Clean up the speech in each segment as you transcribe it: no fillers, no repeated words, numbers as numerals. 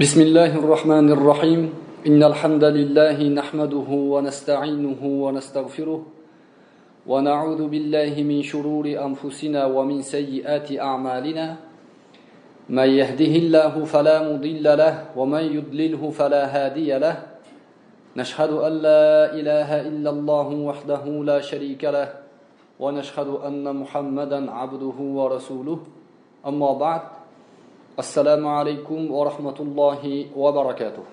بسم الله الرحمن الرحيم إن الحمد لله نحمده ونستعينه ونستغفره ونعوذ بالله من شرور أنفسنا ومن سيئات أعمالنا من يهده الله فلا مضل له ومن يضلله فلا هادي له نشهد أن لا إله إلا الله وحده لا شريك له ونشهد أن محمدا عبده ورسوله أما بعد Assalamu alaykum va rahmatullohi va barakatuh.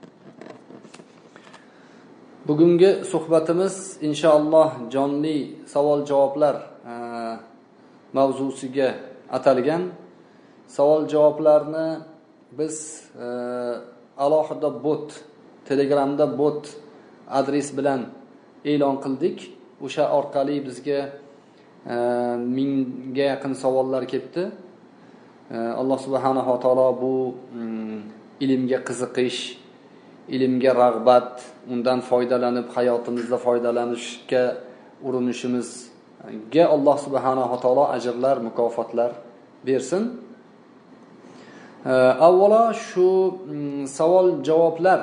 Bugungi suhbatimiz inshaalloh jonli savol-javoblar mavzusiga atalgan. Savol-javoblarni biz alohida bot, Telegramda bot adres bilan e'lon qildik. O'sha orqali bizga 1000 ga yaqin savollar kelibdi. Alloh subhanahu va taolo bu ilmga qiziqish, ilmga rag'bat, undan foydalanib hayotimizda foydalanishga urinishimizga Alloh subhanahu va taolo ajrlar, mukofotlar bersin. Avvalo shu savol-javoblar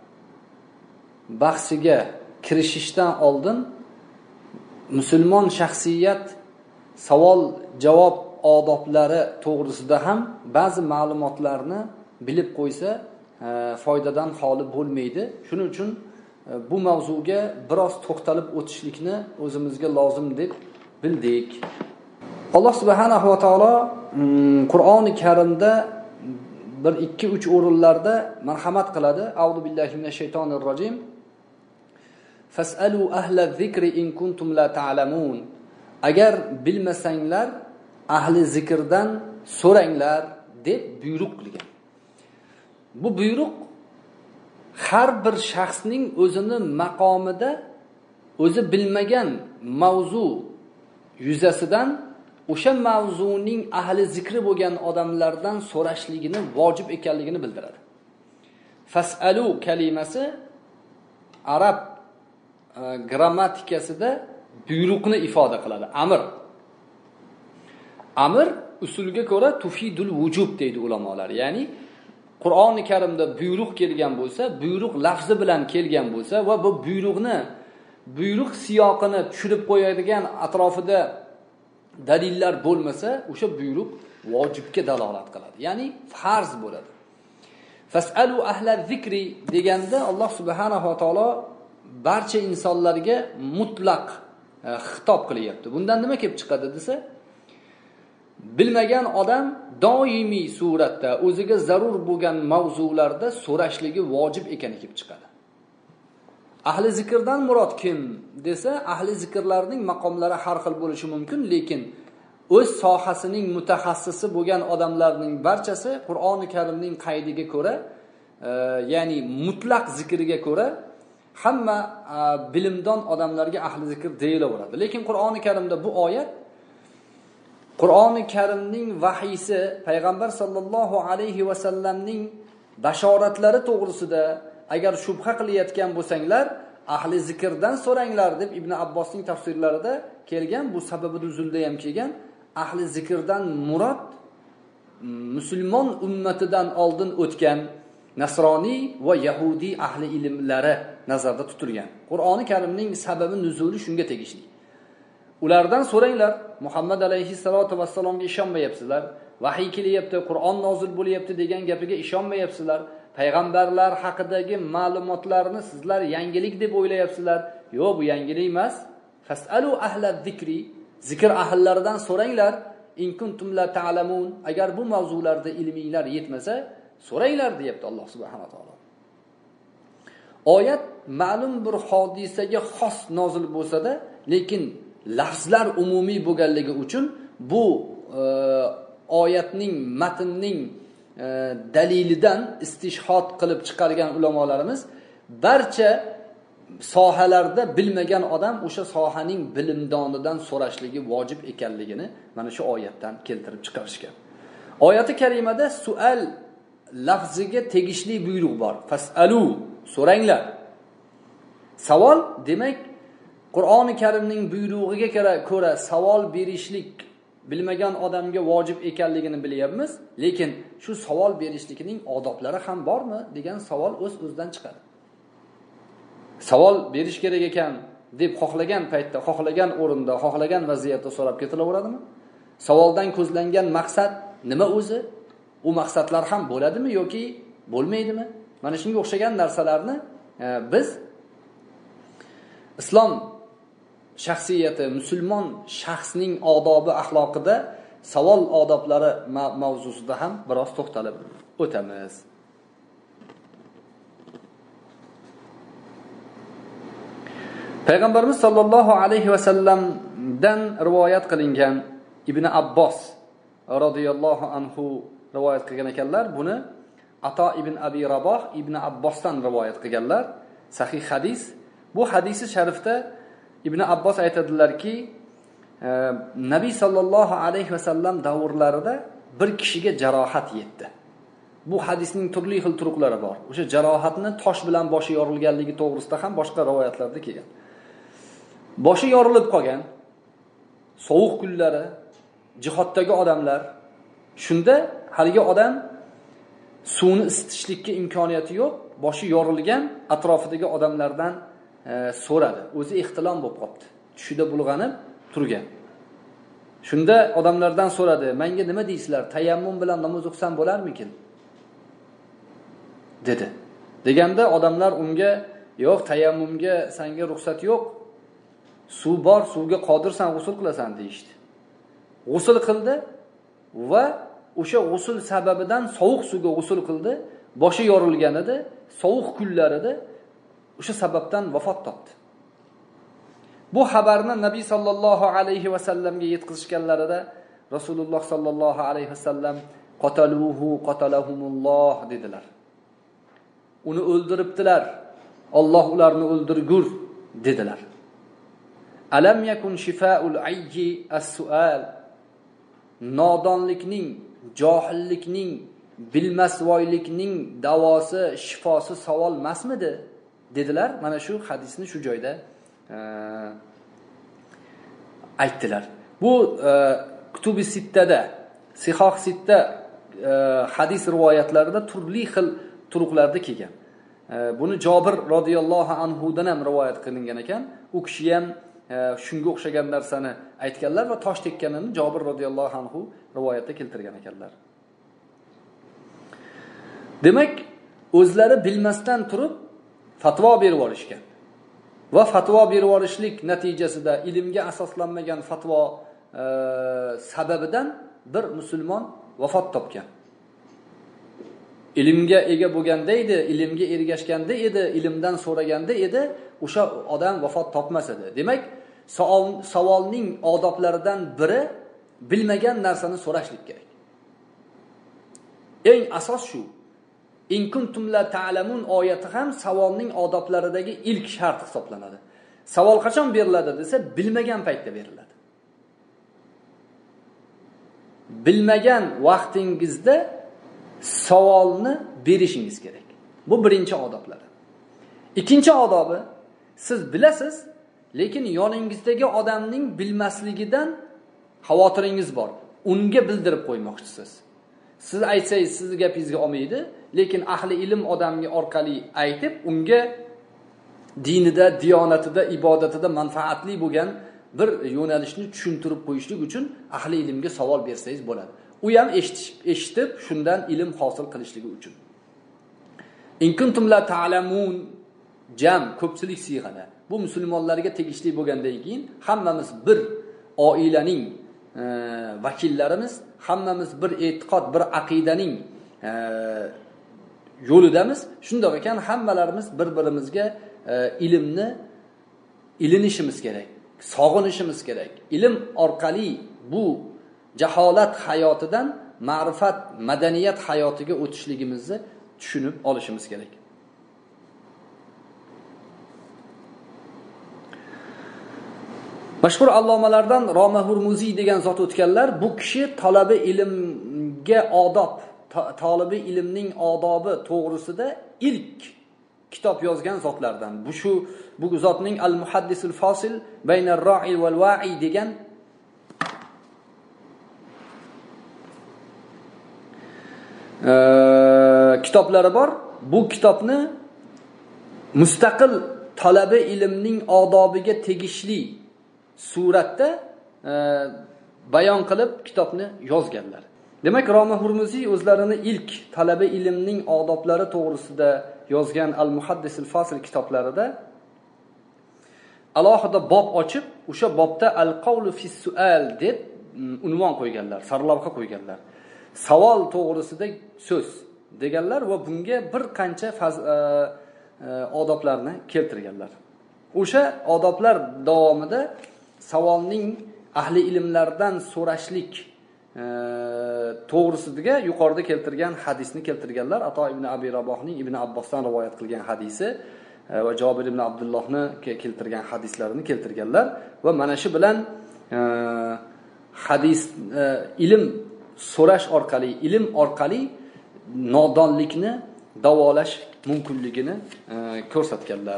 bahsiga kirishishdan oldin musulmon shaxsiyat savol-javob odoblari to'g'risida ham ba'zi ma'lumotlarni bilib qo'ysa foydadan xoli bo'lmaydi. Shuning uchun bu mavzuga biroz to'xtalib o'tishlikni o'zimizga lozim deb bildik. Alloh subhanahu va taolo Qur'oni Karimda 1-2-3 o'rinlarda marhamat qiladi. A'udhu billahi minash shaytonir rojim. Fas'alu ahla zikri in kuntum la ta'lamun. Agar bilmasanglar ahli zikrdan so'ranglar deb buyruq qilgan. Bu buyruq har bir shaxsning o'zini maqomida o'zi bilmagan mavzu yuzasidan o'sha mavzuning ahli zikri bo'lgan odamlardan so'rashligini vojib ekanligini bildiradi. Fas'alu kalimasi arab grammatikasida buyruqni ifoda qiladi. Amr usulga ko'ra tufidul vujub deydi ulamolar. Ya'ni Qur'oni Karimda buyruq kelgan bo'lsa, buyruq lafzi bilan kelgan bo'lsa va bu buyruq siyoqini tushirib qo'yadigan atrofida dalillar bo'lmasa, o'sha buyruq vojibga dalolat qiladi. Ya'ni farz bo'ladi. Fas'alu ahla zikri deganda Alloh subhanahu va taolo barcha insonlarga mutlaq xitob qilyapti. Bundan nima kelib chiqadi desa, bilmagan odam doimiy suratda o'ziga zarur bo'lgan mavzularda so'rashligi vojib ekani kelib chiqadi. Ahli zikrdan murod kim desa, ahli zikrlarning maqomlari har xil bo'lishi mumkin, lekin o'z sohasining mutaxassisi bo'lgan odamlarning barchasi Qur'oni Karimning qaydiga ko'ra, ya'ni mutlaq zikriga ko'ra hamma bilimdon odamlarga ahli zikr deyilaveradi. Lekin Qur'oni Karimda bu oyat Qur'oni Karimning vahiysi payg'ambar sallallohu alayhi va sallamning bashoratlari to'g'risida agar shubha qilayotgan bo'lsanglar, ahli zikrdan so'ranglar deb Ibn Abbosning tafsirlarida kelgan. Bu sababi nuzulda ham kelgan. Ahli zikrdan murod musulmon ummatidan oldin o'tgan nasroniy va yahudi ahli ilmlari nazarda tutilgan. Qur'oni Karimning sababi nuzuli shunga tegishli. Ulardan so'ranglar. Muhammad alayhissalatu vassalomga ishonmayapsizlar. Vahiy kelyapti, Qur'on nozil bo'lyapti degan gapiga ishonmayapsizlar. Payg'ambarlar haqidagi ma'lumotlarni sizlar yangilik deb o'ylayapsizlar. Yo'q, bu yangilik emas. Fas'alu ahla zikri, zikr ahllaridan so'ranglar. In kuntum la ta'lamun. Agar bu mavzularda ilminglar yetmasa, so'ranglar deyapti Alloh subhanahu va taolo. Oyat ma'lum bir hodisaga xos nozil bo'lsa-da, lekin lafzlar umumiy bo'lganligi uchun bu oyatning matnning dalilidan istishhod qilib chiqargan ulamolarimiz barcha sohalarda bilmagan odam o'sha sohaning bilimdonidan so'rashligi vojib ekanligini mana shu oyatdan keltirib chiqarishgan. Oyati karimada sual lafziga tegishli buyruq bor. Fasalu, so'ranglar. Savol demak Qur'oni Karimning buyrug'iga ko'ra savol berishlik bilmagan odamga vojib ekanligini bilyapmiz, lekin shu savol berishlikning odoblari ham bormi degan savol o'z-o'zidan chiqadi. Savol berish kerak ekan deb xohlagan paytda, xohlagan o'rinda, xohlagan vaziyatda so'rab ketilaveradimi? Savoldan ko'zlangan maqsad nima o'zi? U maqsadlar ham bo'ladimi yoki bo'lmaydimi? Mana shunga o'xshagan narsalarni biz islom shaxsiyati, musulmon shaxsning odobi, axloqida savol odoblari mavzusida ham biroz to'xtalib o'tamiz. Payg'ambarimiz sollallohu alayhi va sallamdan rivoyat qilingan Ibn Abbos radhiyallohu anhu rivoyat qilgan ekanlar. Buni Ato ibn Abi Raboh Ibn Abbosdan rivoyat qilganlar. Sahih hadis. Bu hadisi sharifda Ibn Abbos aytadilarki, Nabiy sallallohu alayhi va sallam davrlarida bir kishiga jarohat yetdi. Bu hadisning turli xil turuqlari bor. O'sha jarohatni tosh bilan boshi yorilganligi to'g'risida ham boshqa rivoyatlarda kelgan. Boshi yorilib qolgan, sovuq kunlari, jihoddagi odamlar, shunda haligi odam suvni isitishlikka imkoniyati yo'q, boshi yorilgan, atrofidagi odamlardan so'radi. O'zi ehtilom bo'lib qopti. Tushida bulg'anib turgan. Shunda odamlardan so'radi: "Menga nima deysizlar? Tayammum bilan namoz o'qisam bo'larmikin?" dedi. Deganda odamlar unga: "Yo'q, tayammumga senga ruxsat yo'q. Suv bor, suvga qodirsan, g'usl qilasan" deydi. G'usl qildi va o'sha g'usl sababidan sovuq suvga g'usl qildi. Boshi yorilgan edi, sovuq kunlarida o'sha sababdan vafot topdi. Bu xabarni Nabiy sallallohu alayhi va sallamga yetkazishganlarida Rasululloh sallallohu alayhi va sallam qataluhu qatalahumulloh dedilar. Uni o'ldiribdilar. Alloh ularni o'ldirgur dedilar. Alam yakun shifaa'ul ayyi as-su'al. Nodonlikning, johillikning, bilmasvoylikning davosi, shifosi savol emasmidi? Dedilar. Mana shu hadisni shu joyda aytdilar. Bu kutubi sittada, Sihoh sitta hadis rivoyatlarida turli xil turuqlarda kelgan. Buni Jobir radhiyallohu anhu dan ham rivoyat qilingan ekan. U kishi ham shunga o'xshagan narsani aytganlar va tosh tekkanini Jobir radhiyallohu anhu rivoyatda keltirgan ekanlar. Demak, o'zlari bilmasdan turib fatvo berib olishgan. Va fatvo berib olishlik natijasida ilmga asoslanmagan fatvo sababidan bir musulmon vafot topgan. Ilmga ega bo'lganda edi, ilmga ergashganda edi, ilmdan so'raganda edi, o'sha odam vafot topmas edi. Demak, savolning odoblaridan biri bilmagan narsani so'rashlik kerak. Eng asos shu. In kuntum la ta'lamun oyati ham savolning odoblaridagi ilk shart hisoblanadi. Savol qachon beriladi desa, bilmagan paytda beriladi. Bilmagan vaqtingizda savolni berishingiz kerak. Bu birinchi odoblari. Ikkinchi odobi, siz bilasiz, lekin yoningizdagi odamning bilmasligidan xavotiringiz bor. Unga bildirib qo'ymoqchisiz. Siz aytsangiz sizni gapingizga olmaydi, lekin ahli ilm odamga orqali aytib, unga dinida, diyonatida, ibodatida manfaatli bo'lgan bir yo'nalishni tushuntirib qo'yishlik uchun ahli ilmga savol bersangiz bo'ladi. U ham eshitib, shundan ilm hosil qilishligi uchun. In kuntum la ta'lamun jam ko'pchilik siyg'ada. Bu musulmonlarga tegishli bo'lgandan keyin hammamiz bir oilaning vakillarimiz, hammamiz bir e'tiqod, bir aqidaning yo'lidamiz. Shunday ekan hammalarimiz bir-birimizga ilmni ilinishimiz kerak, sog'inishimiz kerak. Ilm orqali bu jaholat hayotidan ma'rifat, madaniyat hayotiga o'tishligimizni tushunib olishimiz kerak. Mashhur allomalardan Roma Hurmuziy degan zot o'tganlar, bu kishi talabi ilmga odob, talibi ilmning odobi to'g'risida ilk kitob yozgan zotlardan. Bu zotning Al-Muhaddisul Fasil baynar ra'i wal wa'i degan kitoblari bor. Bu kitobni mustaqil talaba ilmning odobiga tegishli suratda bayon qilib kitobni yozganlar. Demak, Roma Hurmuziy o'zlarini ilk talaba ilmning odoblari to'g'risida yozgan Al-Muhaddis al-Fasil kitoblarida alohida bob ochib, o'sha bobda al-qawlu fi sual deb unvon qo'yganlar, sarlavha qo'yganlar. Savol to'g'risida so'z deganlar va bunga bir qancha odoblarni keltirganlar. O'sha odoblar davomida savolning ahli ilmlardan so'rashlik to'g'risida yuqorida keltirgan hadisni keltirganlar. Ato ibn Abi Rabohning Ibn Abbosdan rivoyat qilgan hadisi va Jabir ibn Abdullohni keltirgan hadislarini keltirganlar va mana shu bilan hadis ilm so'rash orqali, ilm orqali nodonlikni davolash mumkinligini ko'rsatganlar.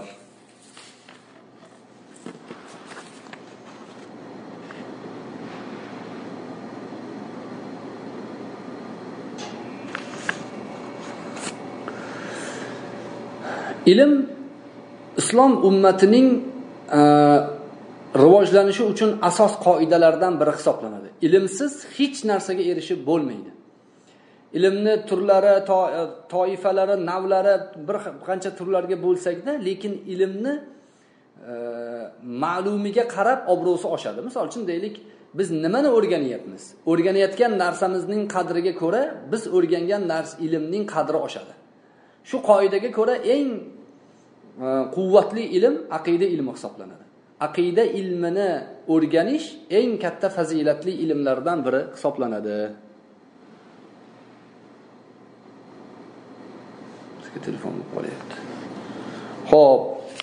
Ilm islom ummatining rivojlanishi uchun asos qoidalardan biri hisoblanadi. Ilmsiz hech narsaga erishib bo'lmaydi. Ilmni turlari, toifalari, navlari bir qancha turlarga bo'lsak-da, lekin ilmni ma'lumiga qarab obro'si oshadi. Misol uchun deylik, biz nimani o'rganyapmiz? O'rganayotgan narsamizning qadriga ko'ra biz o'rgangan ilmning qadri oshadi. Shu qoidaga ko'ra eng quvvatli ilm aqida ilmi hisoblanadi. Aqida ilmini o'rganish eng katta fazilatli ilmlardan biri hisoblanadi. Sizga telefon qo'yapti. Xo'p.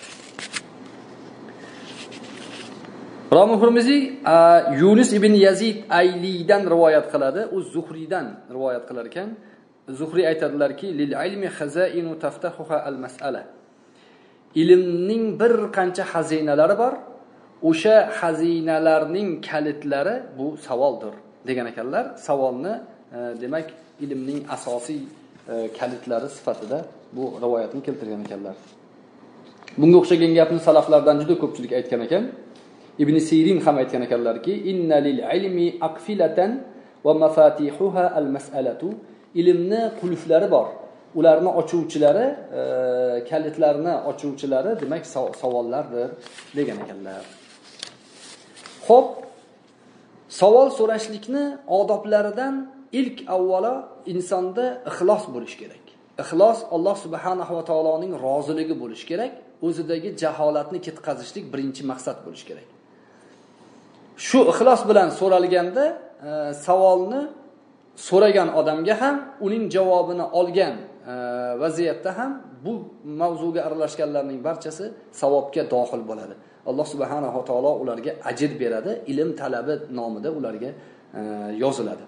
Roma Hurmuziy Yunus ibn Yazid Aylidan rivoyat qiladi. U Zuhriydan rivoyat qilar ekan, Zuhriy aytadilarki, lil ilmi khazainu taftahuha al mas'ala. Ilmning bir qancha xazinalari bor. O'sha xazinalarning kalitlari bu savoldir degan ekanlar. Savolni demak ilmning asosiy kalitlari sifatida bu rivoyatni keltirgan ekanlar. Bunga o'xshagan gapni salaflardan juda ko'pchilik aytgan ekan. Ibn Sirin ham aytgan ekanlarki, inna lil ilmi aqfilatan va mafatihuha al mas'alatu. Ilmni qulflari bor. Ularni ochuvchilari, kalitlarni ochuvchilari demak savollardir degan ekanlar. Xo'p, savol so'rashlikni odoblaridan ilk avvalo insonda ixlos bo'lish kerak. Ixlos Alloh subhanahu va taoloning roziligi bo'lish kerak. O'zidagi jaholatni ketkazishlik birinchi maqsad bo'lish kerak. Shu ixlos bilan so'ralganda savolni so'ragan odamga ham uning javobini olgan vaziyatda ham bu mavzuga aralashganlarning barchasi savobga dohil bo'ladi. Alloh subhanahu va taolo ularga ajr beradi, ilm talabi nomida ularga yoziladi.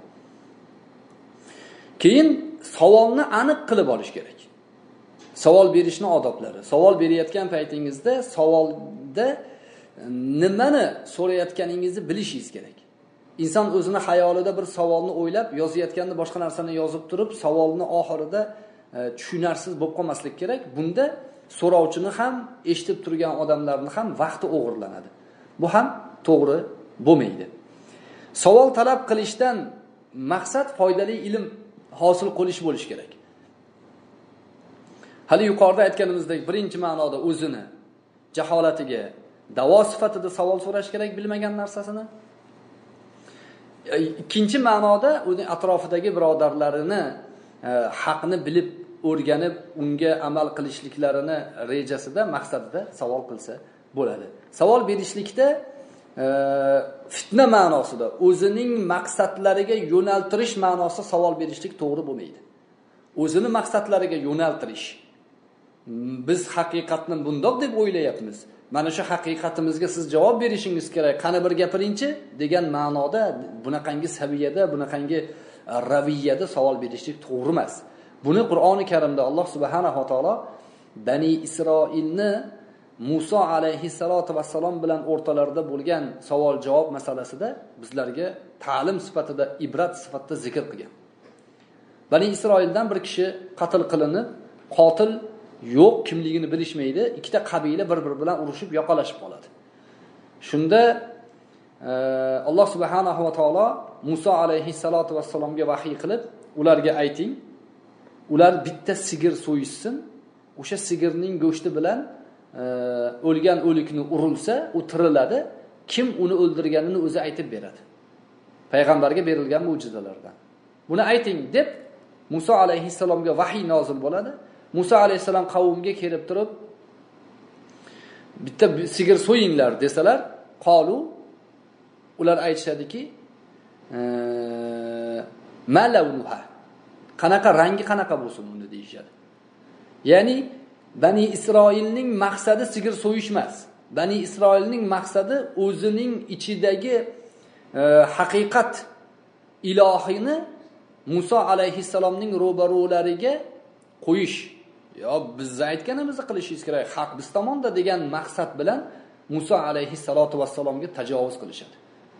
Keyin savolni aniq qilib olish kerak. Savol berishning odoblari. Savol berayotgan paytingizda savolda nimani so'rayotganingizni bilishingiz kerak. Inson o'zini xayolida bir savolni o'ylab yozayotganda boshqa narsani yozib turib, savolni oxirida tushunarsiz bo'lib qolmaslik kerak. Bunda so'rovchini ham, eshitib turgan odamlarning ham vaqti o'g'irlanadi. Bu ham to'g'ri bo'lmaydi. Savol talab qilishdan maqsad foydali ilm hosil qilish bo'lish kerak. Hali yuqorida aytganimizdek, birinchi ma'noda o'zini jaholatiga davo sifatida savol so'rash kerak, bilmagan narsasini. Ikkinchi ma'noda uning atrofidagi birodarlarini haqni bilib, o'rganib, unga amal qilishliklarini rejasida, maqsadida savol qilsa bo'ladi. Savol berishlikda fitna ma'nosida, o'zining maqsadlariga yo'naltirish ma'nosida savol berishlik to'g'ri bo'lmaydi. O'zini maqsadlariga yo'naltirish. Biz haqiqatni bundoq deb o'ylayapmiz. Mana shu haqiqatimizga siz javob berishingiz kerak. Qani bir gapiringchi degan ma'noda bunaqangi saviyada, bunaqangi raviyada savol berishlik to'g'ri emas. Buni Qur'oni Karimda Alloh subhanahu va taolo Bani Isroilni Musa alayhissalatu vassalom bilan o'rtalarida bo'lgan savol-javob masalasida bizlarga ta'lim sifatida, ibrat sifatida zikr qilgan. Bani Isroildan bir kishi qatl qilinib, qotil yo'q, kimligini bilishmaydi. Ikkita qabila bir-biri bilan urushib, yoqalashib qoladi. Shunda Alloh subhanahu va taolo Musa alayhissalatu vassalomga vahiy qilib, ularga ayting, ular bitta sigir so'yishsin. O'sha sigirning go'shti bilan o'lgan o'likni urilsa, u tiriladi. Kim uni o'ldirganini o'zi aytib beradi. Payg'ambarga berilgan mo'jizalardan. Buni ayting deb Musa alayhissalomga vahiy nozil bo'ladi. Musa alayhissalom qavmga kelib turib, bitta sigir so'yinglar desalar, qolu ular aytishadiki, malawnuha. Qanaqa rangi qanaqa bo'lsin uni deyishadi. Ya'ni Bani Isroilning maqsadi sigir so'yish emas. Bani Isroilning maqsadi o'zining ichidagi haqiqat ilohini Musa alayhissalomning ro'barolariga qo'yish. Yo, biz aytganimizni qilishingiz kerak, haq biz tomonda degan maqsad bilan Musa alayhissalatu vassalomga tajovuz qilishadi.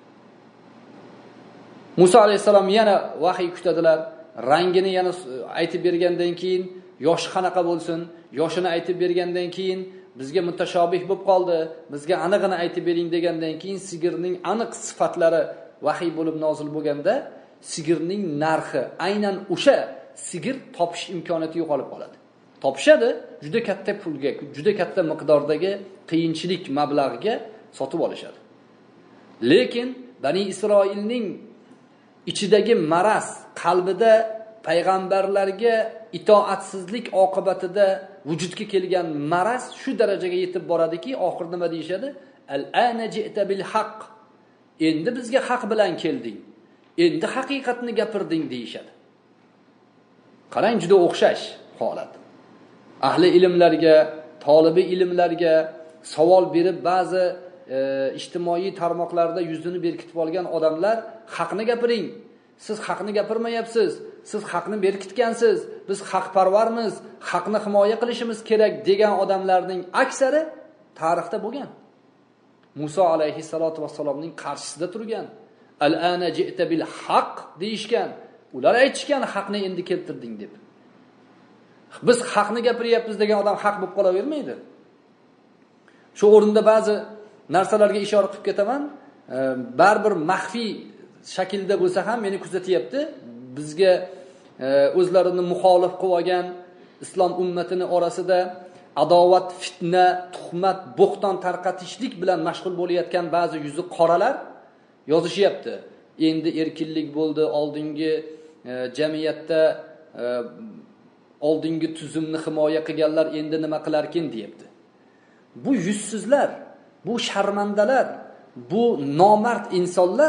Musa alayhissalom yana vahiy kutadilar. Rangini yana aytib bergandan keyin yoshi qanaqa bo'lsin, yoshini aytib bergandan keyin bizga mutashobih bo'lib qoldi, bizga aniqini aytib bering degandan keyin sigirning aniq sifatlari vahiy bo'lib nozil bo'lganda sigirning narxi aynan o'sha sigir topish imkoniyati yo'qolib qoladi. Topishadi, juda katta pulga, juda katta miqdordagi qiyinchilik mablag'iga sotib olishadi. Lekin Bani Isroilning ichidagi maraz, qalbida payg'ambarlarga itoatsizlik oqibatida vujudga kelgan maraz shu darajaga yetib boradiki, oxir nima deyshadi? Al-ana ji'ta bil haqq. Endi bizga haq bilan kelding. Endi haqiqatni gapirding deyshadi. Qarang, juda o'xshash holat. Ahli ilmlarga, tolibi ilmlarga savol berib ba'zi ijtimoiy tarmoqlarda yuzini berkitib olgan odamlar, haqni gapiring. Siz haqni gapirmayapsiz. Siz haqni berkitgansiz. Biz haqparvarmiz. Haqni himoya qilishimiz kerak degan odamlarning aksari tarixda bo'lgan. Musa alayhissalatu vassalomning qarshisida turgan. Al-ana ji'ta bil haqq deyishgan. Ular aytishgan, haqni endi keltirding deb. Biz haqni gapiryapmiz degan odam haq bo'lib qolavermaydi. Shu o'rinda ba'zi narsalarga ishora qilib ketaman. Baribir maxfiy shaklda bo'lsa ham meni kuzatyapti. Bizga o'zlarini muxolif qilib olgan islom ummatining orasida adovat, fitna, tuhmat, bo'xton tarqatishlik bilan mashg'ul bo'layotgan ba'zi yuzi qoralar yozishyapti. Endi erkinlik bo'ldi, oldingi jamiyatda oldingi tuzumni himoya qilganlar endi nima qilarkin deyapti. Bu yuzsizlar, bu sharmandalar, bu nomard insonlar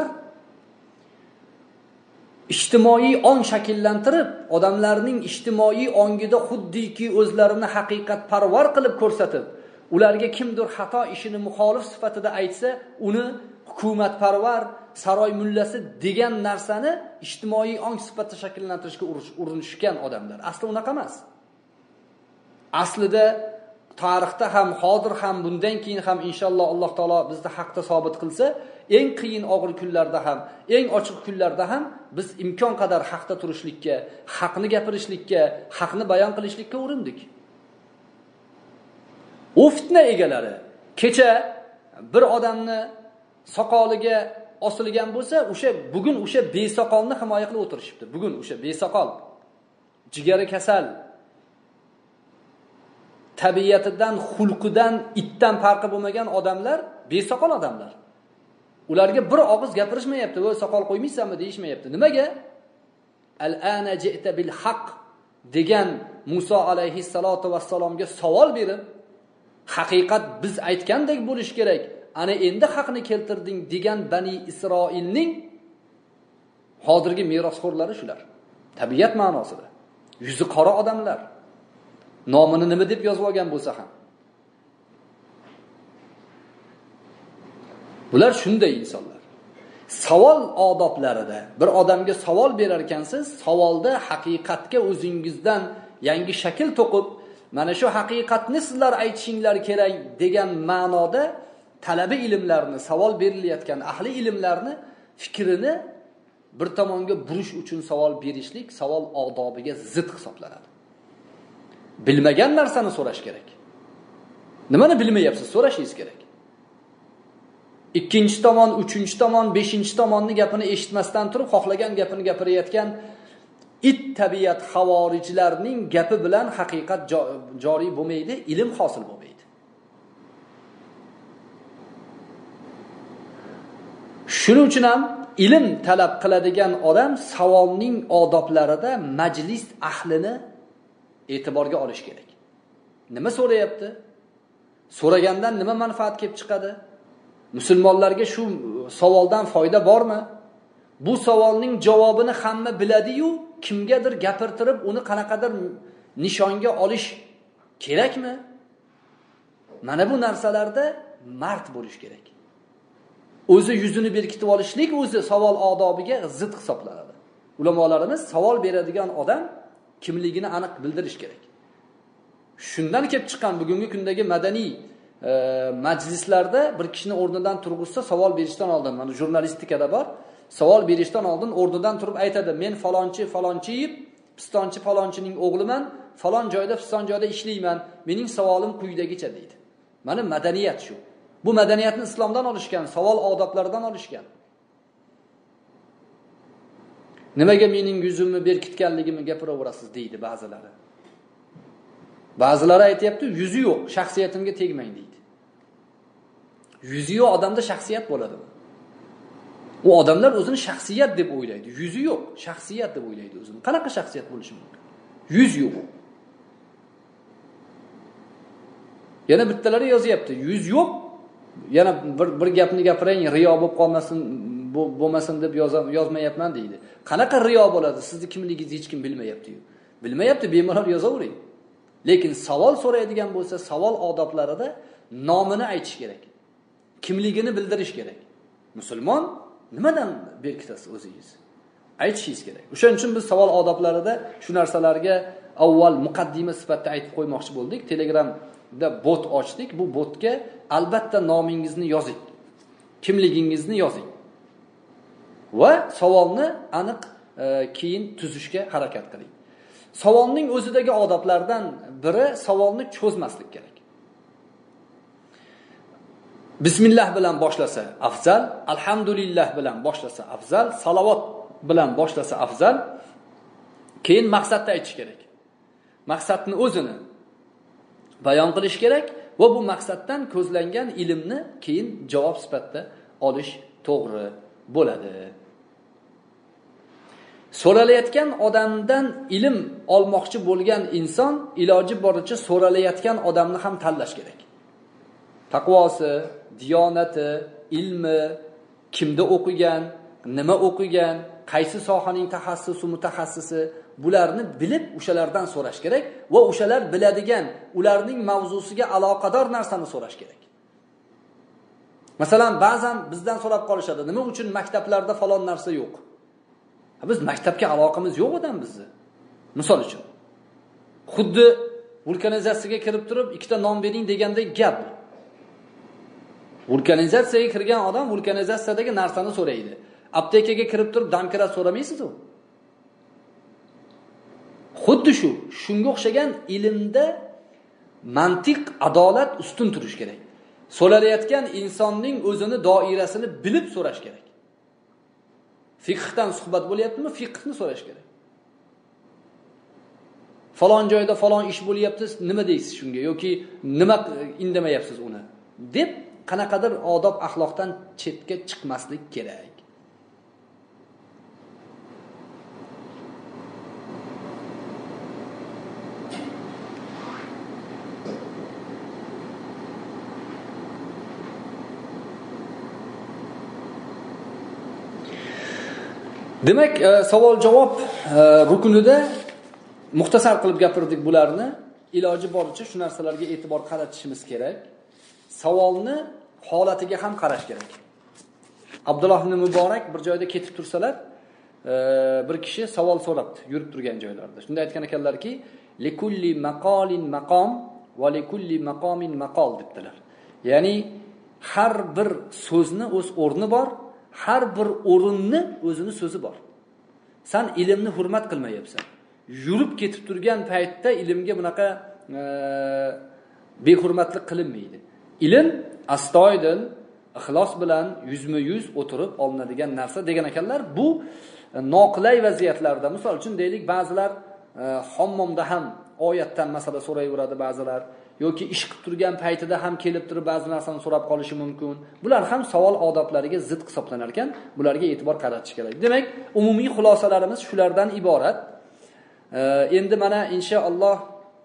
ijtimoiy ong shakllantirib, odamlarning ijtimoiy ongida xuddiki o'zlarini haqiqatparvar qilib ko'rsatib, ularga kimdir xato ishini muxolif sifatida aytsa, uni hukumatparvar, saroy mullasi degan narsani ijtimoiy ong sifatida shakllantirishga urinishgan odamlar. Asli unaqa emas. Aslida tarixda ham, hozir ham, bundan keyin ham inshaalloh Alloh taolo bizni haqda sobit qilsa, eng qiyin og'ir kunlarda ham, eng ochiq kunlarda ham biz imkon qadar haqda turishlikka, haqni gapirishlikka, haqni bayon qilishlikka urindik. U fitna egalari kecha bir odamni soqoliga osilgan bo'lsa, bugun o'sha besoqolni himoya qilib o'tirishibdi. Bugun o'sha besoqol, jigari kasal, tabiatidan, xulqidan, itdan farqi bo'lmagan odamlar, besoqol odamlar. Ularga bir og'iz gapirishmayapti, "Voy, soqol qo'ymaysanmi?" deyishmayapti. Nimaga? Al-ana ji'ta bil haqq degan Musa alayhissalatu vassalomga savol berib, haqiqat biz aytgandek bo'lish kerak. Ana endi haqni keltirding degan Bani Isroilning hozirgi merosxo'rlari shular. Tabiat ma'nosida. Yuzi qora odamlar. Nomini nima deb yozib olgan bo'lsa ham. Bular shunday insonlar. Savol odoblarida bir odamga savol berar ekansiz, savolda haqiqatga o'zingizdan yangi shakl to'qib, mana shu haqiqatni sizlar aytishinglar kerak degan ma'noda talabi ilmlarni, savol berilayotgan ahli ilmlarni fikrini bir tomonga burish uchun savol berishlik savol odobiga zid hisoblanadi. Bilmagan narsani so'rash kerak. Nimani bilmayapsiz, so'rashingiz kerak. Ikkinchi tomon, uchinchi tomon, beshinchi tomonni gapini eshitmasdan turib, xohlagan gapini gapirayotgan it tabiat havorijlarning gapi bilan haqiqat joriy bo'lmaydi, ilm hosil bo'lmaydi. Shuning uchun ham ilm talab qiladigan odam savolning odoblarida majlis ahlini e'tiborga olish kerak. Nima so'rayapti? So'ragandan nima manfaat kelib chiqadi? Musulmonlarga shu savoldan foyda bormi? Bu savolning javobini hamma biladi-yu, kimgadir gapirtirib uni qanaqadir nishonga olish kerakmi? Mana bu narsalarda mard bo'lish kerak. O'zi yuzini berkitib olishlik o'zi savol odobiga zid hisoblanadi. Ulamolarimiz savol beradigan odam kimligini aniq bildirish kerak. Shundan kelib chiqqan bugungi kundagi madaniy majlislarda bir kishini o'rnidan turg'izsa savol berishdan oldin, mana jurnalistikada bor, savol berishdan oldin o'rnidan turib aytadi: "Men falonchi, pistonchi falonchining o'g'liman, falon joyda, piston joyda ishlayman. Mening savolim quyidagicha" deydi. Mana madaniyat shu. Bu madaniyatni islomdan olishgan, savol odoblaridan olishgan. Nimaga mening yuzimni berkitganligimni gapiraverasiz deydi ba'zilari. Ba'zilari aytayapti, yuzi yo'q, shaxsiyatimga tegmang deydi. Yuzi yo'q odamda shaxsiyat bo'ladimi? U odamlar o'zini shaxsiyat deb o'ylaydi. Yuzi yo'q, shaxsiyat deb o'ylaydi o'zini. Qanaqa shaxsiyat bo'lishi mumkin? Yuz yo'q. Yana bittalari yozyapti, yuz yo'q. Yana bir gapni gapirang, riyo bo'lib qolmasin, bo'lmasin deb yozmayapman deydi. Qanaqa riyo bo'ladi? Sizni kimligingizni hech kim bilmayapti-yu. Bilmayapti, bemalol yozavering. Lekin savol so'raydigan bo'lsa, savol odoblarida nomini aytish kerak. Kimligini bildirish kerak. Musulmon nimadan berkitasiz o'zingiz? Aytishingiz kerak. O'shaning uchun biz savol odoblarida shu narsalarga avval muqaddima sifatida aytib qo'ymoqchi bo'ldik. Telegramda bot ochdik. Bu botga albatta nomingizni yozing. Kimligingizni yozing. Va savolni aniq keyin tuzishga harakat qiling. Savolning o'zidagi odoblardan biri savolni cho'zmaslik kerak. Bismillah bilan boshlasa afzal, alhamdulillah bilan boshlasa afzal, salovat bilan boshlasa afzal. Keyin maqsadni aytish kerak. Maqsadni o'zini bayon qilish kerak va bu maqsaddan ko'zlangan ilmni keyin javob sifatida olish to'g'ri bo'ladi. So'ralayotgan odamdan ilm olmoqchi bo'lgan inson iloji boricha so'ralayotgan odamni ham tanlash kerak. Taqvosi, diyonati, ilmi, kimda o'qigan, nima o'qigan, qaysi sohaning mutaxassisi, bularni bilib o'shalardan so'rash kerak va o'shalar biladigan, ularning mavzusiga aloqador narsani so'rash kerak. Masalan, ba'zan bizdan so'rab qolishadi, nima uchun maktablarda falon narsa yo'q? Biz maktabga aloqamiz yo'q odam bizni. Misol uchun. Xuddi vulkanizatsiyaga kirib turib, ikkita non bering degandek gap. Vulkanizatsiyaga kirgan odam vulkanizatsiyadagi narsani so'raydi. Aptekaga kirib turib damkirat so'ramaysiz-ku. Xuddi shunga o'xshagan ilmda mantiq, adolat ustun turish kerak. So'ralayotgan insonning o'zini doirasini bilib so'rash kerak. Fiqhdan suhbat bo'lyaptimi? Fiqhni so'rash kerak. Falon joyda falon ish bo'lyapti, nima deysiz shunga yoki nima indamayapsiz uni deb qanaqadir odob axloqdan chetga chiqmaslik kerak. Demak, savol-javob rukunida muxtasar qilib gapirdik bularni. Iloji boricha shu narsalarga e'tibor qaratishimiz kerak. Savolni holatiga ham qarash kerak. Abdulloh ibn Muborak bir joyda ketib tursalar, bir kishi savol so'rabdi, yurib turgan joylarda. Shunda aytgan ekanlarki, likulli maqolin maqom va likulli maqomin maqol debdilar. Ya'ni har bir so'zni o'z o'rni bor, har bir o'rinni o'zini so'zi bor. Sen ilmni hurmat qilmayapsan. Yurib ketib turgan paytda ilmga bunaqa behurmatlik qilinmaydi. Ilm astoydil, ixlos bilan yuzma-yuz o'tirib olinadigan narsa degan ekanlar. Bu noqulay vaziyatlarda, misol uchun deylik, ba'zilar hammomda ham oyatdan masala so'rayveradi ba'zilar, yoki ish qilib turgan paytida ham kelib turib ba'zi narsani so'rab qolishi mumkin. Bular ham savol odoblariga zid hisoblanar ekan, bularga e'tibor qaratish kerak. Demak, umumiy xulosalarimiz shulardan iborat. Endi mana inshaalloh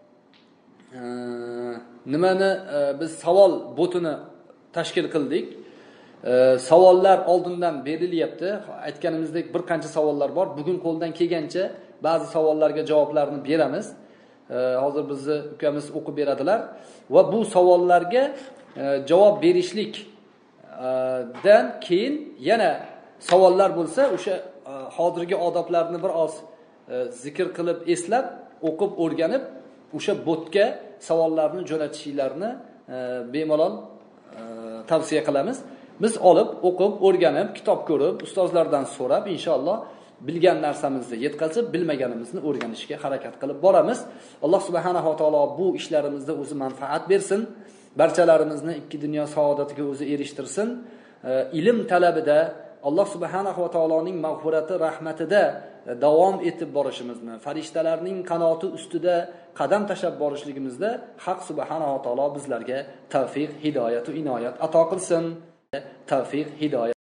nimani biz savol botini tashkil qildik. Savollar oldindan berilyapti. Aytganimizdek bir qancha savollar bor. Bugun qo'ldan kelgancha ba'zi savollarga javoblarni beramiz. Hozir bizni ukamiz o'qib beradilar va bu savollarga javob berishlik dan keyin yana savollar bo'lsa, o'sha hozirgi odoblarni bir oz zikr qilib, eslab, o'qib, o'rganib, o'sha botga savollarni jo'natishingizni bemalol tavsiya qilamiz. Biz olib, o'qib, o'rganib, kitob ko'rib, ustozlardan so'rab, inshaalloh bilgan narsamizni yetkazib, bilmaganimizni o'rganishga harakat qilib boramiz. Alloh subhanahu va taolo bu ishlarimizda o'zi manfaat bersin. Barchalarimizni ikki dunyo saodatiga o'zi erishtirsin. Ilm talabida Alloh subhanahu va taoloning mag'firati, rahmatida davom etib borishimizni, farishtalarning qanoti ustida qadam tashlab borishligimizda Haq subhanahu va taolo bizlarga tavfiq, hidoyat va inoyat ato qilsin. Tavfiq, hidoyat